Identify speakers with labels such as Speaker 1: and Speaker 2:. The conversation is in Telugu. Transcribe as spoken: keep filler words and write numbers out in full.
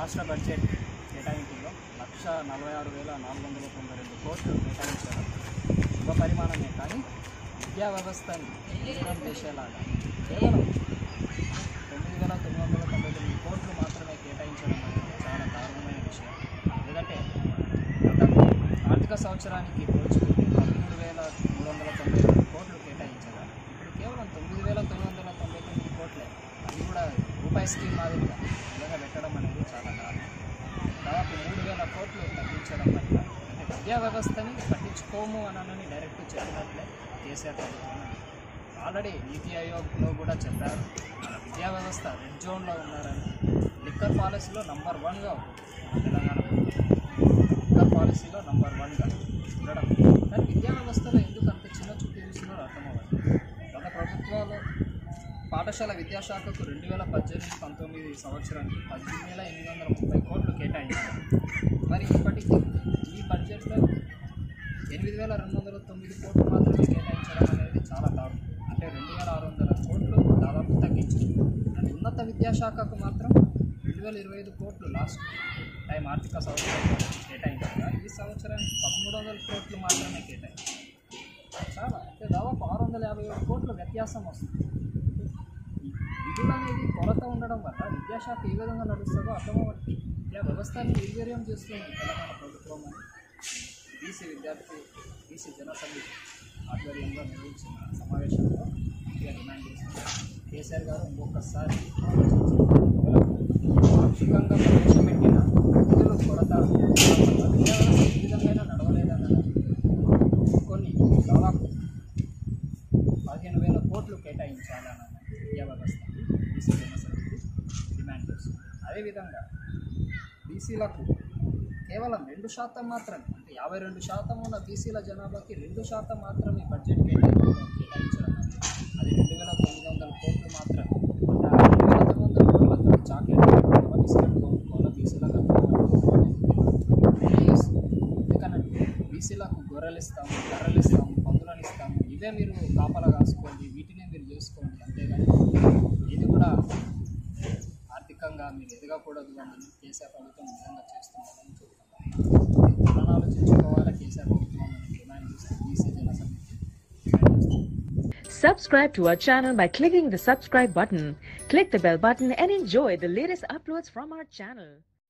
Speaker 1: రాష్ట్ర బడ్జెట్ కేటాయింపుల్లో లక్ష నలభై ఆరు వేల నాలుగు వందల తొంభై రెండు కోట్లు కేటాయించడం శుభ పరిమాణమే. కానీ విద్యా వ్యవస్థని దూరం చేసేలాగా కేవలం తొమ్మిది వేల తొమ్మిది వందల తొంభై తొమ్మిది కోట్లు మాత్రమే కేటాయించడం అనేది చాలా దారుణమైన విషయం. ఎందుకంటే గత ఆర్థిక సంవత్సరానికి పోల్చుకుంటే పదమూడు వేల మూడు వందల తొంభై రెండు కోట్లు కేటాయించగా ఇప్పుడు కేవలం తొమ్మిది వేల తొమ్మిది వందల తొంభై తొమ్మిది కోట్లే, అది కూడా రూపాయి స్కీమ్ మాదిరిగా విధంగా పెట్టడం అనేది చాలా దారుణం. దాదాపు మూడు వేల కోట్లు తగ్గించడం వల్ల అంటే విద్యా వ్యవస్థని పట్టించుకోము అని డైరెక్ట్ చెప్పినట్లే కేసీఆర్ ప్రభుత్వం. ఆల్రెడీ నీతి ఆయోగ్లో కూడా చెప్పారు మన విద్యా వ్యవస్థ రెడ్ జోన్లో ఉన్నారని. లిక్కర్ పాలసీలో నంబర్ వన్గా మన తెలంగాణ లిక్కర్ పాలసీలో నంబర్ వన్గా ఉండడం, కానీ విద్యా వ్యవస్థలో ఎందుకు అంత చిన్న చూపు చూస్తున్నారో అర్థమవ్వదు. గత ప్రభుత్వాలు పాఠశాల విద్యాశాఖకు రెండు వేల పద్దెనిమిది పంతొమ్మిది సంవత్సరానికి పద్దెనిమిది వేల ఎనిమిది వందల ముప్పై కోట్లు కేటాయించారు. మరి ఇప్పటికీ ఈ బడ్జెట్లో ఎనిమిది వేల రెండు వందల తొమ్మిది కోట్లు మాత్రమే కేటాయించడం అనేది చాలా దారుణం. అంటే రెండు వేల ఆరు వందల కోట్లు దాదాపు తగ్గించారు. అండ్ ఉన్నత విద్యాశాఖకు మాత్రం రెండు వేల ఇరవై ఐదు కోట్లు లాస్ట్ టైం ఆర్థిక సంవత్సరంలో కేటాయించగా ఈ సంవత్సరానికి పదమూడు వందల కోట్లు మాత్రమే కేటాయించారు. చాలా అంటే దాదాపు ఆరు వందల యాభై ఏడు కోట్ల వ్యత్యాసం వస్తుంది. విధులు అనేది కొరత ఉండడం వల్ల విద్యాశాఖ ఏ విధంగా నడుస్తుందో అర్థమవుతుంది. విద్యా వ్యవస్థని నిర్వీర్యం చేస్తుంది తెలంగాణ ప్రభుత్వం అని బీసీ విద్యార్థి బీసీ జనసమితి ఆధ్వర్యంలో నిర్వహించిన సమావేశంలో గట్టిగా డిమాండ్ చేస్తున్నారు. కేసీఆర్ గారు ఇంకొకసారి పాక్షికంగా ప్రవేశపెట్టిన విధులు కొరత విద్యా వ్యవస్థ ఏ విధంగా నడవలేదన్నది కొన్ని దాదాపు పదిహేను వేల కోట్లు కేటాయించాలన్న విద్యా వ్యవస్థకి బీసీ జనసమితి డిమాండ్ చేస్తుంది. అదేవిధంగా బీసీలకు కేవలం రెండు శాతం మాత్రమే అంటే యాభై రెండు శాతం ఉన్న బీసీల జనాభాకి రెండు శాతం మాత్రమే బడ్జెట్ కేటాయించడం కేటాయించడం అది రెండు వేల తొమ్మిది వందల కోట్లు మాత్రమే. అంటే రెండు వేల తొమ్మిది వందల కోట్లతో చాక్లెట్ కొనుక్కోవాలా, బిస్కెట్ కొనుక్కోవాలా బీసీలకు ఎందుకనంటే బీసీలకు గొర్రెలు ఇస్తాము, కర్రలు ఇస్తాము, పందులను ఇస్తాము, ఇవే మీరు కాపలా కాసుకోండి, వీటినే మీరు చేసుకోండి, అంతేగాని ఇది కూడా ఆర్థికంగా మీరు ఎదగకూడదు అని కేసీఆర్ ప్రభుత్వం నిజంగా చేస్తున్నారని చూస్తున్నాం. ఆలోచించుకోవాలా కేసీఆర్ ప్రభుత్వం డిమాండ్ చేస్తే బీసీ జనసమితి డిమాండ్ చేస్తుంది.
Speaker 2: Subscribe to our channel by clicking the subscribe button. Click the bell button and enjoy the latest uploads from our channel.